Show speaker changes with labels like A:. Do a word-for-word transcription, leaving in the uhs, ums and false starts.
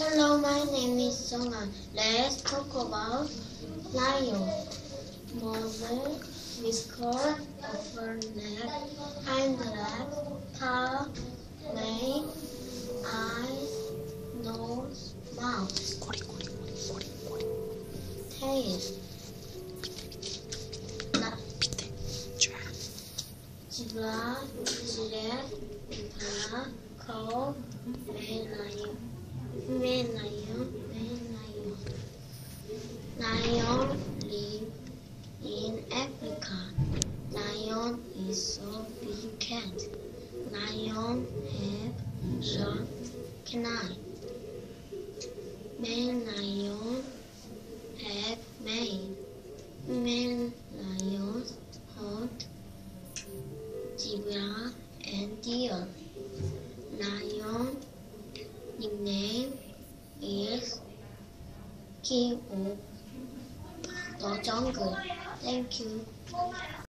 A: Hello, my name is Songa. Let's talk about lion. Mother, whisker, upper neck, hind leg, tail, mane, eyes, nose, mouth, tail, zebra, giraffe, impala, cow, male lion, female lion, male lion. Lion live in Africa. Lion is a big cat. Lion have sharp canine. Male lion have mane. Female lions hunt zebra and deer. Lion nickname is King of the Jungle. Thank you.